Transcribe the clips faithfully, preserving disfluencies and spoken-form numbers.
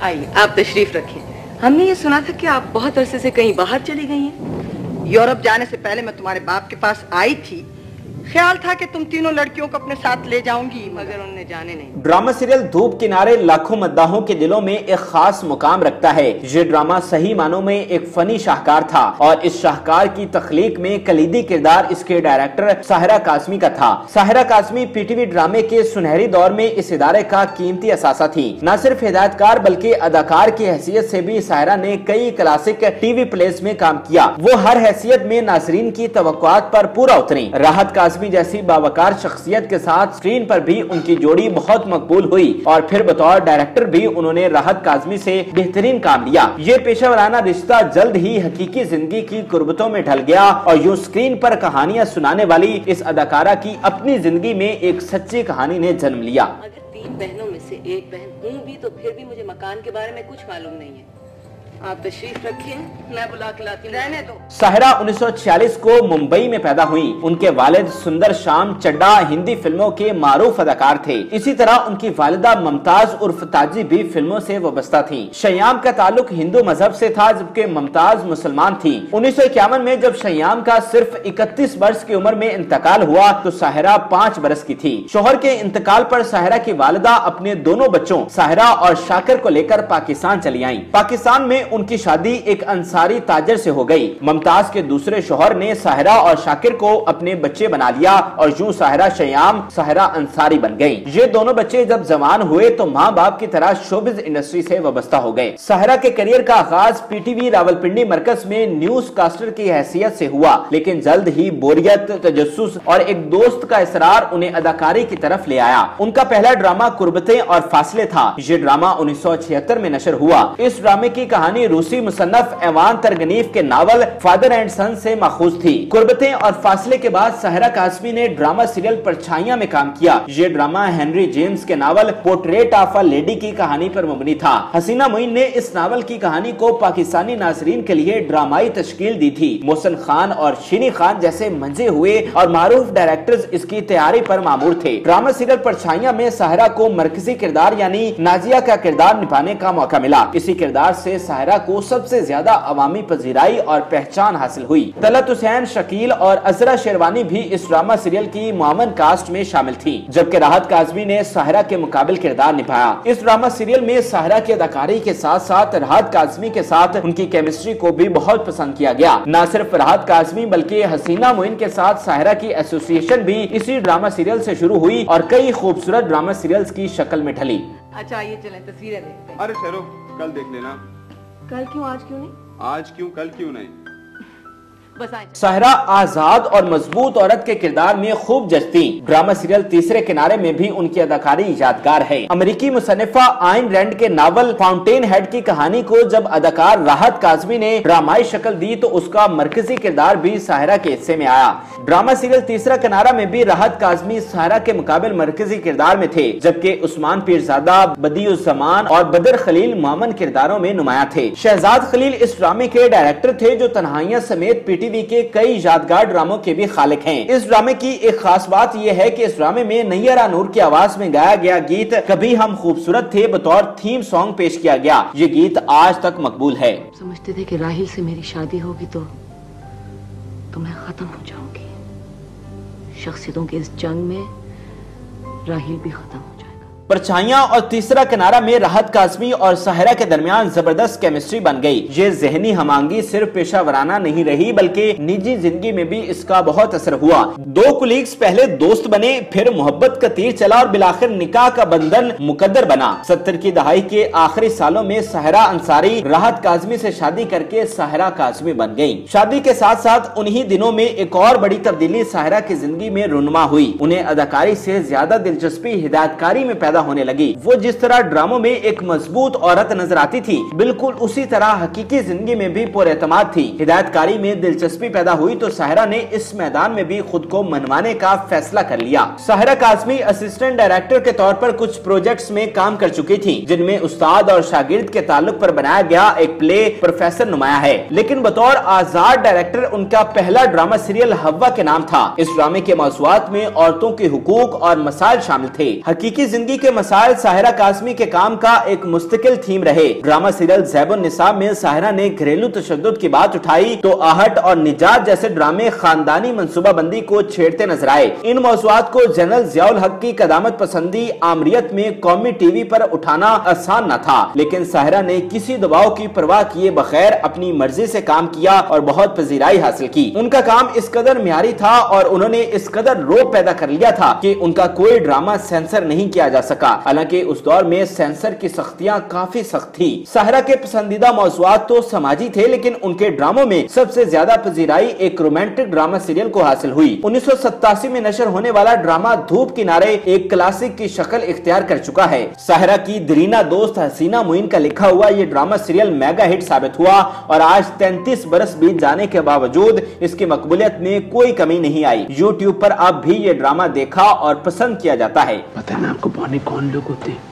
आइए, आप तशरीफ रखें। हमने ये सुना था कि आप बहुत अरसे से कहीं बाहर चली गई हैं। यूरोप जाने से पहले मैं तुम्हारे बाप के पास आई थी। ख्याल था कि तुम तीनों लड़कियों को अपने साथ ले जाऊंगी, मगर उन्हें जाने नहीं। ड्रामा सीरियल धूप किनारे लाखों मद्दाहों के दिलों में एक खास मुकाम रखता है। ये ड्रामा सही मानों में एक फनी शाहकार था और इस शाहकार की तख्लीक में कलीदी किरदार इसके डायरेक्टर साहिरा काज़मी का था। साहिरा काज़मी पीटीवी ड्रामे के सुनहरी दौर में इस इदारे का कीमती असासा थी। न सिर्फ हिदायतकार बल्कि अदाकार की हैसियत से भी साहिरा ने कई क्लासिक टीवी प्लेस में काम किया। वो हर हैसियत में नाजरीन की तवक्कुआत पर पूरा उतरी। राहत काज़मी जैसी बावकार शख्सियत के साथ स्क्रीन पर भी उनकी जोड़ी बहुत मकबूल हुई और फिर बतौर डायरेक्टर भी उन्होंने राहत काज़मी से बेहतरीन काम लिया। ये पेशेवराना रिश्ता जल्द ही हकीकी जिंदगी की कुर्बतों में ढल गया और यूं स्क्रीन पर कहानियां सुनाने वाली इस अदाकारा की अपनी जिंदगी में एक सच्ची कहानी ने जन्म लिया। अगर तीन बहनों में से एक बहन हूँ भी तो फिर भी मुझे मकान के बारे में कुछ मालूम नहीं है। आप तशरीफ रखिए, मैं बुला के लाती हूं। रहने दो। साहिरा उन्नीस सौ छियालीस को मुंबई में पैदा हुई। उनके वालिद सुंदर श्याम चड्डा हिंदी फिल्मों के मारूफ अदाकार थे। इसी तरह उनकी वालिदा मुमताज उर्फ ताजी भी फिल्मों से वाबस्ता थी। शयाम का ताल्लुक हिंदू मजहब से था जबकि मुमताज मुसलमान थी। उन्नीस सौ इक्यावन में जब शयाम का सिर्फ इकतीस वर्ष की उम्र में इंतकाल हुआ तो साहिरा पाँच बरस की थी। शोहर के इंतकाल पर साहिरा की वालिदा अपने दोनों बच्चों साहिरा और शाकिर को लेकर पाकिस्तान चली आई। पाकिस्तान में उनकी शादी एक अंसारी ताजर से हो गई। मुमताज के दूसरे शोहर ने साहिरा और शाकिर को अपने बच्चे बना लिया और यूं साहिरा शयाम साहिरा अंसारी बन गई। ये दोनों बच्चे जब जवान हुए तो माँ बाप की तरह शोबिज इंडस्ट्री से वाबस्ता हो गए। साहिरा के करियर का आगाज पीटीवी रावलपिंडी मरकज में न्यूज कास्टर की हैसियत से हुआ, लेकिन जल्द ही बोरियत, तजस्सुस और एक दोस्त का इसरार उन्हें अदाकारी की तरफ ले आया। उनका पहला ड्रामा कुर्बतें और फासले था। ये ड्रामा उन्नीस सौ छिहत्तर में नशर हुआ। इस ड्रामे की कहानी रूसी मुसन्नफ एवान तरगनीफ के नावल फादर एंड सन से माखूज थी। कुर्बतें और फासले के बाद साहिरा काज़मी ने ड्रामा सीरियल परछाइयां में काम किया। ये ड्रामा हेनरी जेम्स के novel Portrait of a Lady की कहानी पर मबनी था। हसीना मोइन ने इस नावल की कहानी को पाकिस्तानी नाजरीन के लिए ड्रामाई तश्कील दी थी। मोहसिन खान और शीनी खान जैसे मंजे हुए और मारूफ डायरेक्टर्स इसकी तैयारी पर मामूर थे। ड्रामा सीरियल परछाइयां में साहिरा को मरकजी किरदार यानी नाजिया का किरदार निभाने का मौका मिला। इसी किरदार से साहिरा को सबसे ज्यादा अवामी पजीराई और पहचान हासिल हुई। तलत हुसैन, शकील और अजरा शेरवानी भी इस ड्रामा सीरियल की मुआवन कास्ट में शामिल थी, जबकि राहत काज़मी ने साहिरा के मुकाबिल किरदार निभाया। इस ड्रामा सीरियल में साहिरा की अदाकारी के साथ साथ राहत काज़मी के साथ उनकी केमिस्ट्री को भी बहुत पसंद किया गया। न सिर्फ राहत काज़मी बल्कि हसीना मोइन के साथ साहिरा की एसोसिएशन भी इसी ड्रामा सीरियल से शुरू हुई और कई खूबसूरत ड्रामा सीरियल्स की शक्ल में ढली। अच्छा ये चलें तस्वीरें देखते हैं। अरे ठहरो, कल देख लेना। कल क्यों, आज क्यों नहीं? आज क्यों, कल क्यों नहीं? साहिरा आजाद और मजबूत औरत के किरदार में खूब जचती। ड्रामा सीरियल तीसरे किनारे में भी उनकी अदाकारी यादगार है। अमेरिकी मुसन्निफा आइन रैंड के नावल फाउंटेन हेड की कहानी को जब अदाकार राहत काज़मी ने ड्रामाई शक्ल दी तो उसका मरकजी किरदार भी साहिरा के हिस्से में आया। ड्रामा सीरियल तीसरा किनारा में भी राहत काज़मी साहिरा के मुकाबिल मरकजी किरदार में थे, जबकि उस्मान पीरजादा, बदियुज़्ज़मान और बदर खलील मामन किरदारों में नुमाया थे। शहजाद खलील इस ड्रामे के डायरेक्टर थे जो तन्हाइयां समेत टीवी के कई यादगार ड्रामों के भी खालिक हैं। इस ड्रामे की एक खास बात यह है कि इस ड्रामे में नैयरा नूर की आवाज में गाया गया गीत कभी हम खूबसूरत थे बतौर थीम सॉन्ग पेश किया गया। ये गीत आज तक मकबूल है। समझते थे कि राहिल से मेरी शादी होगी तो तो मैं खत्म हो जाऊंगी। शख्सियतों की इस जंग में राहिल भी खत्म हो जाएगा। परछाइयां और तीसरा किनारा में राहत काज़मी और साहिरा के दरमियान जबरदस्त केमिस्ट्री बन गई। ये जहनी हमांगी सिर्फ पेशा वराना नहीं रही बल्कि निजी जिंदगी में भी इसका बहुत असर हुआ। दो कुलीग्स पहले दोस्त बने, फिर मोहब्बत का तीर चला और बिलाखिर निकाह का बंधन मुकद्दर बना। सत्तर की दहाई के आखिरी सालों में साहिरा अंसारी राहत काज़मी से शादी करके साहिरा काज़मी बन गयी। शादी के साथ साथ उन्हीं दिनों में एक और बड़ी तब्दीली साहिरा की जिंदगी में रुनुमा हुई। उन्हें अदाकारी से ज्यादा दिलचस्पी हिदायतकारी में होने लगी। वो जिस तरह ड्रामों में एक मजबूत औरत नजर आती थी, बिल्कुल उसी तरह हकीकी जिंदगी में भी पुरएतमाद थी। हिदायतकारी में दिलचस्पी पैदा हुई तो साहिरा ने इस मैदान में भी खुद को मनवाने का फैसला कर लिया। साहिरा काज़मी असिस्टेंट डायरेक्टर के तौर पर कुछ प्रोजेक्ट्स में काम कर चुकी थी, जिनमें उस्ताद और शागिर्द के ताल्लुक पर बनाया गया एक प्ले प्रोफेसर नुमाया है। लेकिन बतौर आजाद डायरेक्टर उनका पहला ड्रामा सीरियल हव्वा के नाम था। इस ड्रामे के मौज़ूआत में औरतों के हुकूक और मसाइल शामिल थे। हकीकी जिंदगी کے مسائل ساحرہ قاسمی کے کام کا ایک مستقل تھیم رہے۔ ڈرامہ سیریل زیب النساء میں ساحرہ نے گھریلو تشدد کی بات اٹھائی تو آہٹ اور نجات جیسے ڈرامے خاندانی منصوبہ بندی کو چھیڑتے نظر آئے۔ ان موضوعات کو جنرل ضیاء الحق کی قدامت پسندی آمریت میں قومی ٹی وی پر اٹھانا آسان نہ تھا، لیکن ساحرہ نے کسی دباؤ کی پرواہ کیے بغیر اپنی مرضی سے کام کیا اور بہت پذیرائی حاصل کی۔ ان کا کام اس قدر معیاری تھا اور انہوں نے اس قدر روب پیدا کر لیا تھا کہ ان کا کوئی ڈرامہ سینسر نہیں کیا جا سکا، حالانکہ اس دور میں سینسر کی سختیاں کافی سخت تھی۔ ساحرہ کے پسندیدہ موضوعات تو سماجی تھے، لیکن ان کے ڈراموں میں سب سے زیادہ پذیرائی ایک رومانٹک ڈرامہ سیریل کو حاصل ہوئی۔ انیس سو ستاسی میں نشر ہونے والا ڈرامہ دھوپ کنارے ایک کلاسک کی شکل اختیار کر چکا ہے۔ ساحرہ کی درینہ دوست حسینہ معین کا لکھا ہوا یہ ڈرامہ سیریل میگا ہٹ ثابت ہوا اور آج تینتیس برس بیت جانے کے باوجود اس کی مقبولیت میں کوئی کمی نہیں آئی۔ یوٹیوب پر اب بھی یہ ڈرامہ دیکھا اور پسند کیا جاتا ہے۔ پتہ ہے آپ کو بہت کون لوگ ہوتے ہیں؟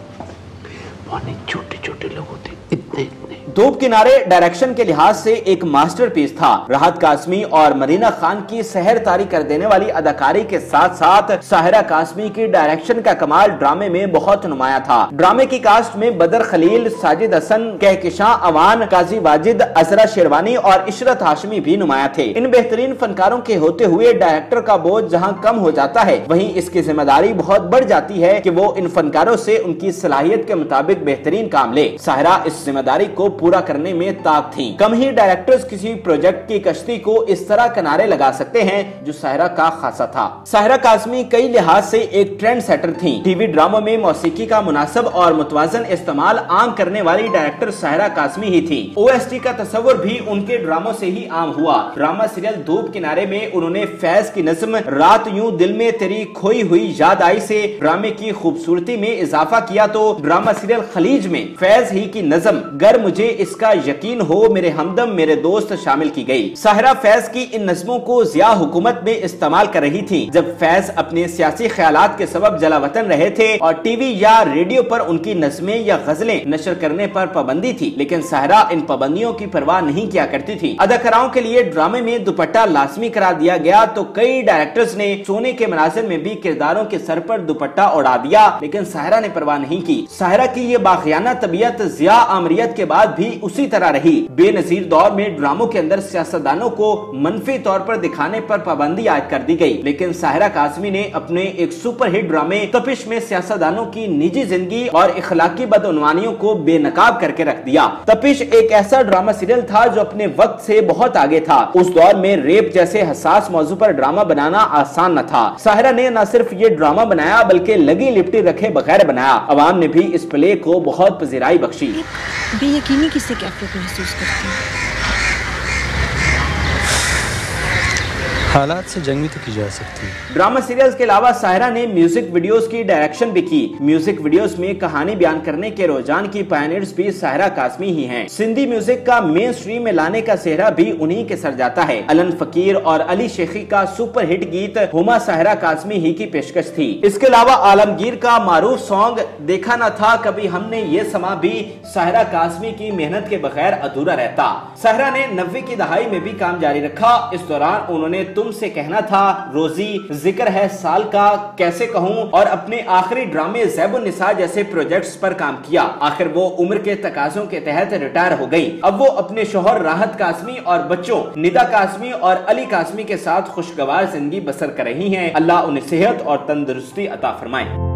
بہت چھوٹے چھوٹے لوگ ہوتے ہیں، اتنے اتنے۔ دھوپ کنارے ڈائریکشن کے لحاظ سے ایک ماسٹر پیس تھا۔ راحت قاسمی اور مرینا خان کی سحر طاری کر دینے والی اداکاری کے ساتھ ساتھ ساحرہ قاسمی کی ڈائریکشن کا کمال ڈرامے میں بہت نمایاں تھا۔ ڈرامے کی کاسٹ میں بدر خلیل، ساجد حسن، کہکشاں اوان، قاضی واجد، عذرا شیروانی اور عشرت ہاشمی بھی نمایاں تھے۔ ان بہترین فنکاروں کے ہوتے ہوئے ڈائریکٹر کا بوجھ جہاں کم ہو جاتا ہے، وہیں اس کی ذمہ داری بہت بڑھ جاتی ہے کہ وہ ان فنکاروں سے ان کی صلاحیت کے مطابق بہترین کام لے۔ ساحرہ اس ذمہ داری کو پورا کرنے میں طاقت تھی۔ کم ہی ڈائریکٹرز کسی پروجیکٹ کی کشتی کو اس طرح کنارے لگا سکتے ہیں جو ساحرہ کا خاصہ تھا۔ ساحرہ قاسمی کئی لحاظ سے ایک ٹرینڈ سیٹر تھیں۔ ٹی وی ڈراموں میں موسیقی کا مناسب اور متوازن استعمال عام کرنے والی ڈائریکٹر ساحرہ قاسمی ہی تھی۔ او ایس ٹی کا تصور بھی ان کے ڈراموں سے ہی عام ہوا۔ ڈرامہ سیریل دھوپ کنارے میں انہوں نے فیض کی نظم رات یوں دل میں تیری کھوئی ہوئی یاد آئی سے ڈرامے کی خوبصورتی میں اضافہ کیا تو ڈرامہ سیریل خلیج میں فیض ہی کی نظم گر مجھے اس کا یقین ہو میرے ہمدم میرے دوست شامل کی گئی۔ ساحرہ فیض کی ان نظموں کو ضیاء حکومت میں استعمال کر رہی تھی جب فیض اپنے سیاسی خیالات کے سبب جلا وطن رہے تھے اور ٹی وی یا ریڈیو پر ان کی نظمیں یا غزلیں نشر کرنے پر پابندی تھی، لیکن ساحرہ ان پابندیوں کی پرواہ نہیں کیا کرتی تھی۔ اداکاراؤں کے لیے ڈرامے میں دوپٹہ لازمی قرار دیا گیا تو کئی ڈائریکٹرز نے سونے کے مناظر میں بھی کرداروں کے سر پر دوپٹہ اڑا دیا، لیکن ساحرہ نے پرواہ نہیں کی۔ ساحرہ کی یہ باغیانہ طبیعت ضیاء آمریت کے بعد بھی اسی طرح رہی۔ بے نظیر دور میں ڈراموں کے اندر سیاستدانوں کو منفی طور پر دکھانے پر پابندی عائد کر دی گئی، لیکن ساحرہ قاسمی نے اپنے ایک سپر ہٹ ڈرامے تپش میں سیاستدانوں کی نجی زندگی اور اخلاقی بدعنوانیوں کو بے نقاب کر کے رکھ دیا۔ تپش ایک ایسا ڈرامہ سیریل تھا جو اپنے وقت سے بہت آگے تھا۔ اس دور میں ریپ جیسے حساس موضوع پر ڈرامہ بنانا آسان نہ تھا۔ ساحرہ نے نہ صرف یہ ڈرامہ بنایا بلکہ لگی لپٹی رکھے بغیر بنایا۔ عوام نے بھی اس پلے کو بہت پذیرائی بخشی۔ بے یقینی کس سے کیفیت محسوس کرتی ہیں؟ حالات سے جنگ بھی تو کی جا سکتی ہے۔ ڈرامہ سیریلز کے علاوہ ساحرہ نے میوزک ویڈیوز کی ڈائریکشن بھی کی۔ میوزک ویڈیوز میں کہانی بیان کرنے کے رجحان کی پائنیئرز بھی ساحرہ قاسمی ہی ہیں۔ سندھی میوزک کا مین سٹریم میں لانے کا سہرا بھی انہی کے سر جاتا ہے۔ علن فقیر اور علی شیخی کا سپر ہٹ گیت ہما ساحرہ قاسمی ہی کی پیشکش تھی۔ اس کے علاوہ عالمگیر کا معروف سانگ دیکھا نہ تھا کبھی ہم نے یہ سما بھی ساحرہ قاسمی کی محنت کے بغیر ادھورا رہتا۔ ساحرہ نے نوے کی دہائی میں بھی کام جاری رکھا۔ اس دوران انہوں نے تم سے کہنا تھا، روزی، ذکر ہے سال کا، کیسے کہوں اور اپنے آخری ڈرامے زیب النساء جیسے پروجیکٹس پر کام کیا۔ آخر وہ عمر کے تقاضوں کے تحت ریٹائر ہو گئی۔ اب وہ اپنے شوہر راحت قاسمی اور بچوں ندا قاسمی اور علی قاسمی کے ساتھ خوشگوار زندگی بسر کر رہی ہیں۔ اللہ انہیں صحت اور تندرستی عطا فرمائے۔